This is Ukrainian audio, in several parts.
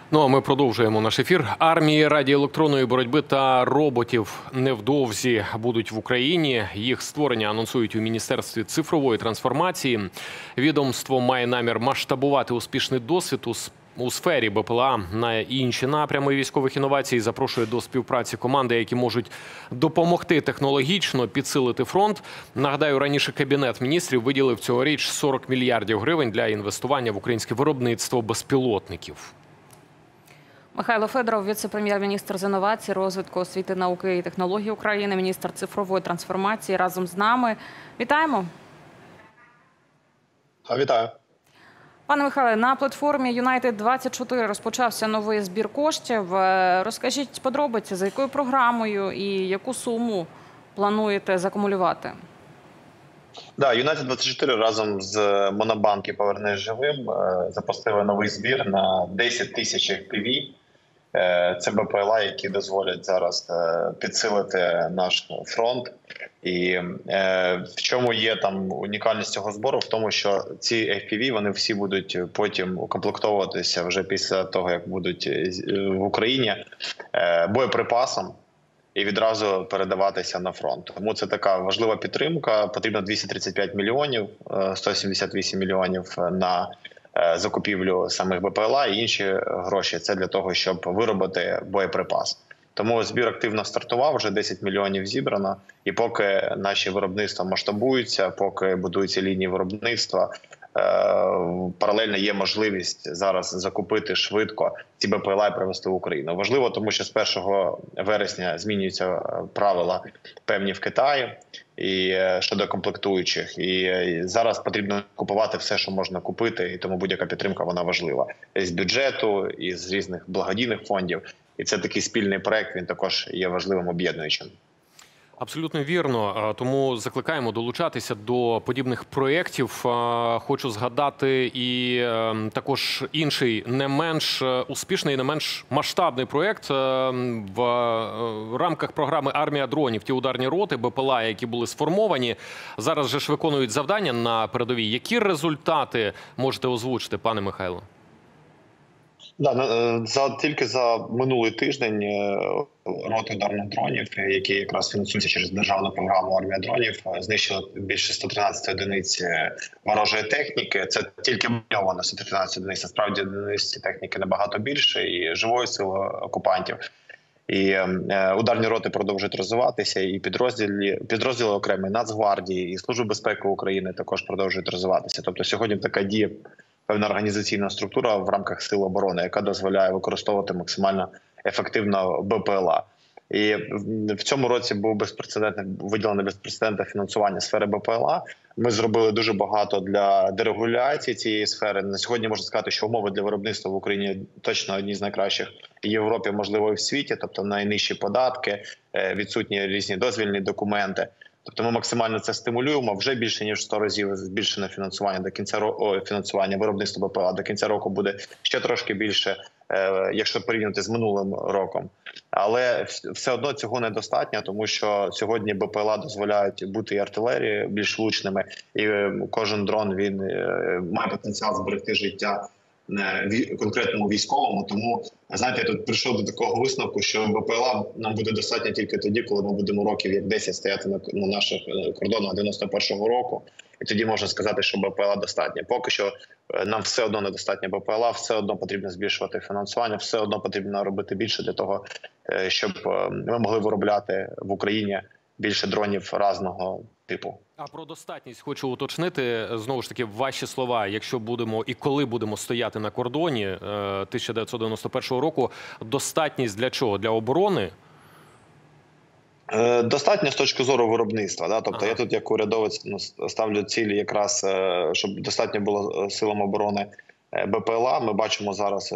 Ну а ми продовжуємо наш ефір. Армії радіоелектронної боротьби та роботів невдовзі будуть в Україні. Їх створення анонсують у Міністерстві цифрової трансформації. Відомство має намір масштабувати успішний досвід у сфері БПЛА на інші напрями військових інновацій. Запрошує до співпраці команди, які можуть допомогти технологічно підсилити фронт. Нагадаю, раніше Кабінет міністрів виділив цьогоріч 40 мільярдів гривень для інвестування в українське виробництво безпілотників. Михайло Федоров, віце-прем'єр-міністр з інновацій, розвитку освіти, науки і технологій України, міністр цифрової трансформації разом з нами. Вітаємо. Вітаю. Пане Михайле, на платформі United24 розпочався новий збір коштів. Розкажіть подробиці, за якою програмою і яку суму плануєте закумулювати? Да, United24 разом з Монобанк і «Повернись живим» запустили новий збір на 10 тисяч FPV. Це БПЛА, які дозволять зараз підсилити наш фронт. І в чому є там унікальність цього збору? В тому, що ці FPV, вони всі будуть потім укомплектовуватися вже після того, як будуть в Україні боєприпасом і відразу передаватися на фронт. Тому це така важлива підтримка. Потрібно 235 мільйонів, 178 мільйонів на закупівлю самих БПЛА і інші гроші. Це для того, щоб виробити боєприпас. Тому збір активно стартував, вже 10 мільйонів зібрано. І поки наші виробництва масштабуються, поки будуються лінії виробництва, паралельно є можливість зараз закупити швидко ці БПЛА і привезти в Україну. Важливо, тому що з 1 вересня змінюються правила певні в Китаї і щодо комплектуючих. І зараз потрібно купувати все, що можна купити, і тому будь-яка підтримка вона важлива. З бюджету, і з різних благодійних фондів. І це такий спільний проект, він також є важливим об'єднуючим. Абсолютно вірно. Тому закликаємо долучатися до подібних проєктів. Хочу згадати і також інший, не менш успішний, не менш масштабний проєкт в рамках програми «Армія дронів». Ті ударні роти БПЛА, які були сформовані, зараз же ж виконують завдання на передовій. Які результати можете озвучити, пане Михайло? Тільки за минулий тиждень роти ударних дронів, які якраз фінансуються через державну програму «Армія дронів», знищили більше 113 одиниць ворожої техніки. Це тільки броньовано 113 одиниць. Насправді одиниць техніки набагато більше і живої сили окупантів. І ударні роти продовжують розвиватися, і підрозділи окремі Нацгвардії, і Служби безпеки України також продовжують розвиватися. Тобто сьогодні така діє певна організаційна структура в рамках Сил оборони, яка дозволяє використовувати максимально ефективно БПЛА. І в цьому році був виділене безпрецедентне фінансування сфери БПЛА. Ми зробили дуже багато для дерегуляції цієї сфери. На сьогодні можна сказати, що умови для виробництва в Україні точно одні з найкращих в Європі, можливо, і в світі. Тобто найнижчі податки, відсутні різні дозвільні документи. Тобто ми максимально це стимулюємо. Вже більше ніж 100 разів збільшено фінансування до кінця року. Фінансування виробництва БПЛА до кінця року буде ще трошки більше, якщо порівняти з минулим роком. Але все одно цього недостатньо, тому що сьогодні БПЛА дозволяють бути і артилерії більш влучними, і кожен дрон він має потенціал зберегти життя конкретному військовому. Тому, знаєте, я тут прийшов до такого висновку, що БПЛА нам буде достатньо тільки тоді, коли ми будемо років як 10 стояти на наших кордонах 91-го року. І тоді можна сказати, що БПЛА достатньо. Поки що нам все одно недостатньо БПЛА, все одно потрібно збільшувати фінансування, все одно потрібно робити більше для того, щоб ми могли виробляти в Україні більше дронів різного типу. А про достатність хочу уточнити, знову ж таки, ваші слова, якщо будемо і коли будемо стояти на кордоні 1991 року, достатність для чого? Для оборони? Достатньо з точки зору виробництва. Да? Тобто я тут як урядовець ставлю цілі якраз, щоб достатньо було силам оборони БПЛА. Ми бачимо зараз,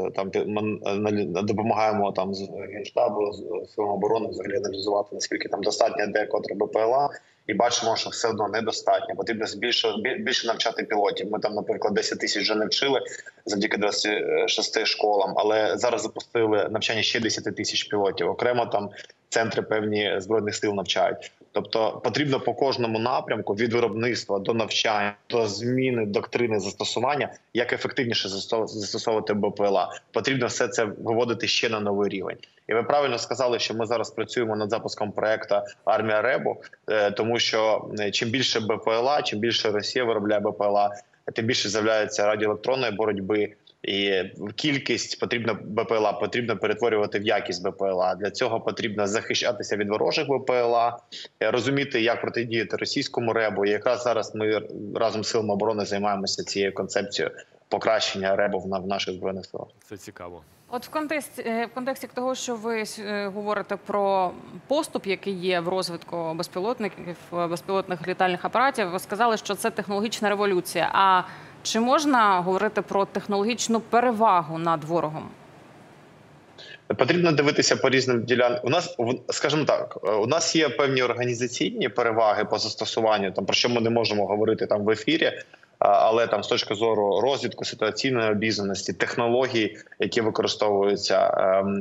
ми допомагаємо там з Генштабу, з силам оборони взагалі аналізувати, наскільки там достатньо декотре БПЛА. і бачимо, що все одно недостатньо. Потрібно більше навчати пілотів. Ми там, наприклад, 10 тисяч вже навчили завдяки 26 школам, але зараз запустили навчання ще 10 тисяч пілотів. Окремо там центри певні Збройних сил навчають. Тобто потрібно по кожному напрямку від виробництва до навчання, до зміни доктрини застосування, як ефективніше застосовувати БПЛА. Потрібно все це виводити ще на новий рівень. І ви правильно сказали, що ми зараз працюємо над запуском проекту «Армія РЕБу», тому що чим більше БПЛА, чим більше Росія виробляє БПЛА, тим більше з'являється радіоелектронної боротьби. І кількість БПЛА потрібно перетворювати в якість БПЛА. Для цього потрібно захищатися від ворожих БПЛА, розуміти, як протидіяти російському РЕБу. І якраз зараз ми разом з силами оборони займаємося цією концепцією покращення РЕБу в наших Збройних силах. Це цікаво. От в контексті того, що ви говорите про поступ, який є в розвитку безпілотників, безпілотних літальних апаратів, ви сказали, що це технологічна революція. А чи можна говорити про технологічну перевагу над ворогом? Потрібно дивитися по різним ділянкам. У нас, скажімо так, у нас є певні організаційні переваги по застосуванню, там, про що ми не можемо говорити там в ефірі, але там з точки зору розвитку ситуаційної обізнаності, технологій, які використовуються,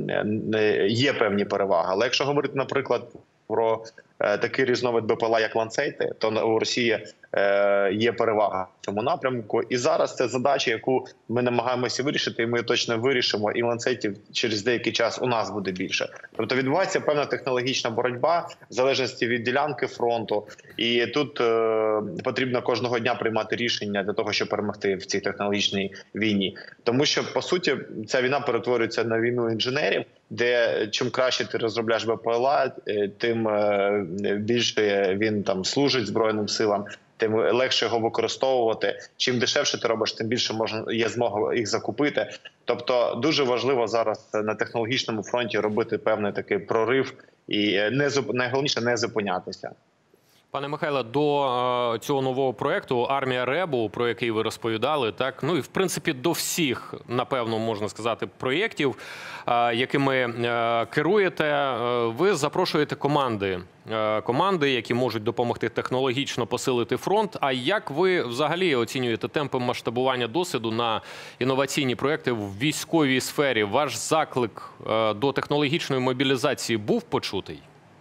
є певні переваги. Але якщо говорити, наприклад, про такий різновид БПЛА, як ланцети, то у Росії є перевага в цьому напрямку. І зараз це задача, яку ми намагаємося вирішити, і ми точно вирішимо. І ланцетів через деякий час у нас буде більше. Тобто відбувається певна технологічна боротьба в залежності від ділянки фронту. І тут потрібно кожного дня приймати рішення для того, щоб перемогти в цій технологічній війні. Тому що, по суті, ця війна перетворюється на війну інженерів, де чим краще ти розробляєш БПЛА, тим більше він там служить Збройним силам, тим легше його використовувати. Чим дешевше ти робиш, тим більше є змога їх закупити. Тобто дуже важливо зараз на технологічному фронті робити певний такий прорив і найголовніше не зупинятися. Пане Михайле, до цього нового проєкту «Армія РЕБу», про який ви розповідали, так, ну і в принципі до всіх, напевно, можна сказати, проєктів, якими керуєте, ви запрошуєте команди, які можуть допомогти технологічно посилити фронт. А як ви взагалі оцінюєте темпи масштабування досвіду на інноваційні проєкти в військовій сфері? Ваш заклик до технологічної мобілізації був почутий?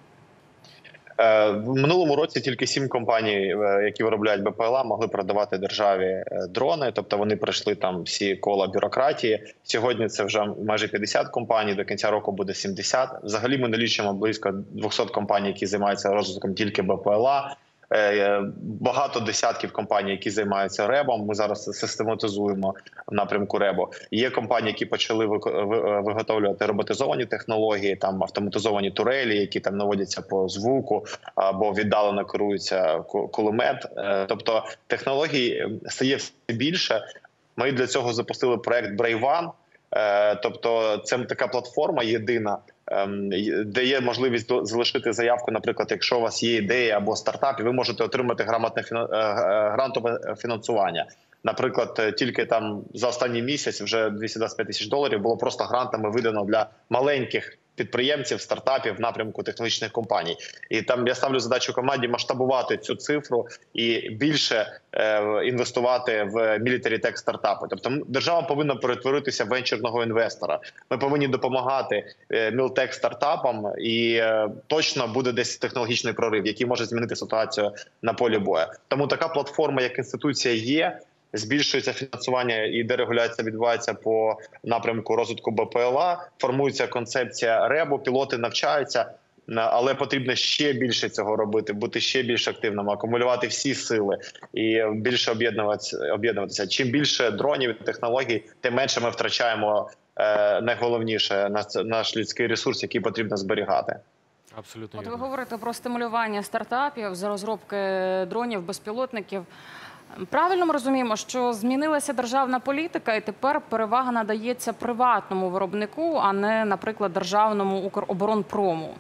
В минулому році тільки 7 компаній, які виробляють БПЛА, могли продавати державі дрони. Тобто вони пройшли там всі кола бюрократії. Сьогодні це вже майже 50 компаній, до кінця року буде 70. Взагалі ми налічуємо близько 200 компаній, які займаються розвитком тільки БПЛА. Багато десятків компаній, які займаються РЕБом. Ми зараз систематизуємо в напрямку РЕБу. Є компанії, які почали виготовлювати роботизовані технології, там автоматизовані турелі, які там наводяться по звуку або віддалено керується кулемет. Тобто технологій стає все більше. Ми для цього запустили проект Brave One. Тобто це така платформа єдина, де є можливість залишити заявку, наприклад, якщо у вас є ідея або стартап, і ви можете отримати грантове фінансування. Наприклад, тільки там за останній місяць вже $225 тисяч було просто грантами видано для маленьких підприємців, стартапів в напрямку технологічних компаній. І там я ставлю задачу команді масштабувати цю цифру і більше інвестувати в мілітарі-тек стартапи. Тобто держава повинна перетворитися в венчурного інвестора. Ми повинні допомагати мілтек стартапам, і точно буде десь технологічний прорив, який може змінити ситуацію на полі бою. Тому така платформа, як інституція, є. Збільшується фінансування і дерегуляція відбувається по напрямку розвитку БПЛА, формується концепція РЕБу, пілоти навчаються, але потрібно ще більше цього робити, бути ще більш активним, акумулювати всі сили і більше об'єднуватися. Чим більше дронів і технологій, тим менше ми втрачаємо найголовніше – наш людський ресурс, який потрібно зберігати. Абсолютно. От ви говорите про стимулювання стартапів з розробки дронів, безпілотників. Правильно ми розуміємо, що змінилася державна політика і тепер перевага надається приватному виробнику, а не, наприклад, державному Укроборонпрому?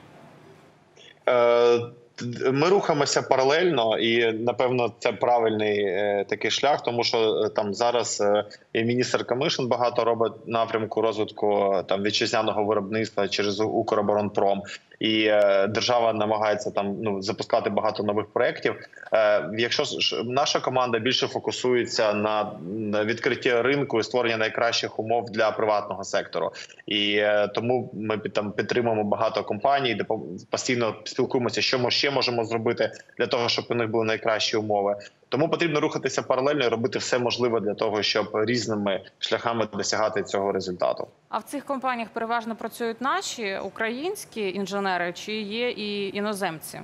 Ми рухаємося паралельно, і напевно це правильний такий шлях, тому що там зараз і міністр Камишин багато робить напрямку розвитку там вітчизняного виробництва через Укроборонпром. і держава намагається там запускати багато нових проєктів. Якщо наша команда більше фокусується на відкритті ринку і створення найкращих умов для приватного сектору, і тому ми там підтримуємо багато компаній, де постійно спілкуємося, що ми ще можемо зробити для того, щоб у них були найкращі умови. Тому потрібно рухатися паралельно і робити все можливе для того, щоб різними шляхами досягати цього результату. А в цих компаніях переважно працюють наші українські інженери чи є і іноземці?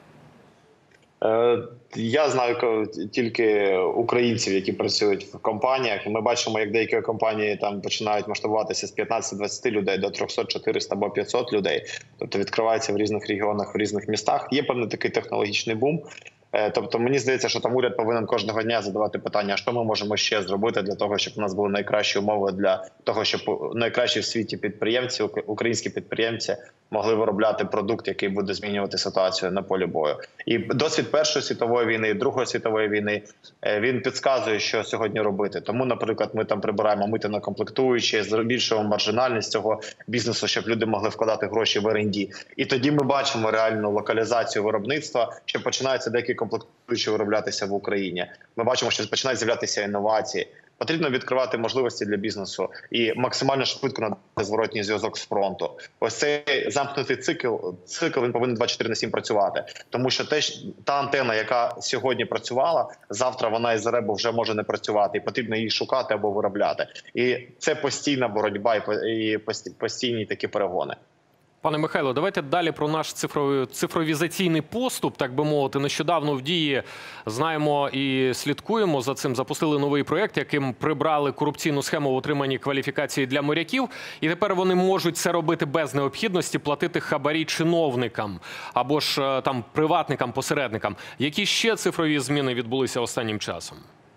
Я знаю тільки українців, які працюють в компаніях. Ми бачимо, як деякі компанії там починають масштабуватися з 15-20 людей до 300, 400 або 500 людей. Тобто відкриваються в різних регіонах, в різних містах. Є певний такий технологічний бум. Тобто мені здається, що там уряд повинен кожного дня задавати питання, що ми можемо ще зробити для того, щоб у нас були найкращі умови для того, щоб найкращі в світі підприємці, українські підприємці могли виробляти продукт, який буде змінювати ситуацію на полі бою. І досвід Першої світової війни, і Другої світової війни, він підказує, що сьогодні робити. Тому, наприклад, ми там прибираємо мити на комплектуючі, збільшуємо маржинальність цього бізнесу, щоб люди могли вкладати гроші в R&D. І тоді ми бачимо реальну локалізацію виробництва, що починаються деякі комплектуючі вироблятися в Україні. Ми бачимо, що починають з'являтися інновації. Потрібно відкривати можливості для бізнесу і максимально швидко надати зворотній зв'язок з фронту. Ось цей замкнутий цикл він повинен 24/7 працювати. Тому що та антена, яка сьогодні працювала, завтра вона із РЕБу вже може не працювати. І потрібно її шукати або виробляти. І це постійна боротьба і постійні такі перегони. Пане Михайло, давайте далі про наш цифровізаційний поступ, так би мовити. Нещодавно в Дії, знаємо і слідкуємо за цим, запустили новий проєкт, яким прибрали корупційну схему в отриманні кваліфікації для моряків. І тепер вони можуть це робити без необхідності платити хабарі чиновникам або ж там приватникам, посередникам. Які ще цифрові зміни відбулися останнім часом?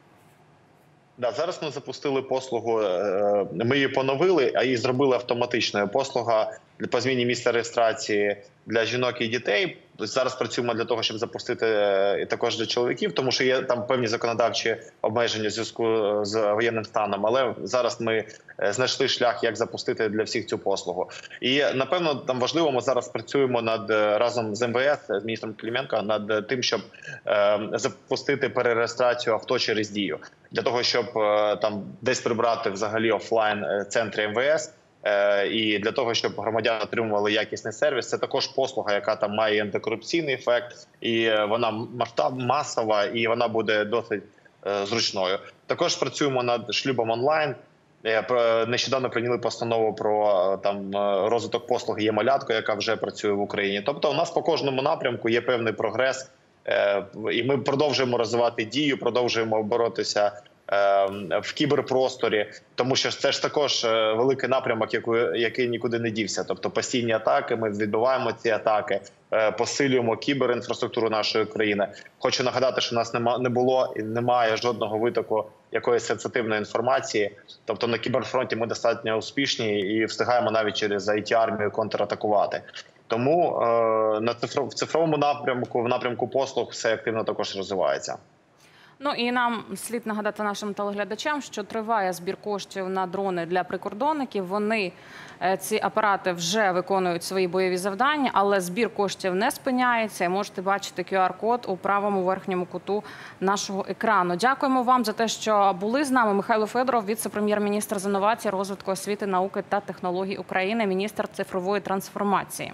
Да, зараз ми запустили послугу, ми її поновили, а її зробили автоматичною. Послуга по зміні місця реєстрації для жінок і дітей. Зараз працюємо для того, щоб запустити також для чоловіків, тому що є там певні законодавчі обмеження в зв'язку з воєнним станом. Але зараз ми знайшли шлях, як запустити для всіх цю послугу. І, напевно, там важливо, ми зараз працюємо разом з МВС, з міністром Клименко, над тим, щоб запустити перереєстрацію авто через Дію. Для того, щоб там десь прибрати взагалі офлайн центри МВС, і для того, щоб громадяни отримували якісний сервіс. Це також послуга, яка там має антикорупційний ефект, і вона масова, і вона буде досить зручною. Також працюємо над шлюбом онлайн. Нещодавно прийняли постанову про розвиток послуги «Є-малятко», яка вже працює в Україні. Тобто у нас по кожному напрямку є певний прогрес, і ми продовжуємо розвивати Дію, продовжуємо боротися в кіберпросторі, тому що це ж також великий напрямок, який нікуди не дівся. Тобто постійні атаки, ми відбиваємо ці атаки, посилюємо кіберінфраструктуру нашої країни. Хочу нагадати, що у нас не було і немає жодного витоку якоїсь сенситивної інформації. Тобто на кіберфронті ми достатньо успішні і встигаємо навіть через IT-армію контратакувати. Тому в цифровому напрямку, в напрямку послуг все активно також розвивається. Ну і нам слід нагадати нашим телеглядачам, що триває збір коштів на дрони для прикордонників. Вони, ці апарати, вже виконують свої бойові завдання, але збір коштів не спиняється. І можете бачити QR-код у правому верхньому куту нашого екрану. Дякуємо вам за те, що були з нами. Михайло Федоров, віце-прем'єр-міністр з інновацій, розвитку освіти, науки та технологій України, міністр цифрової трансформації.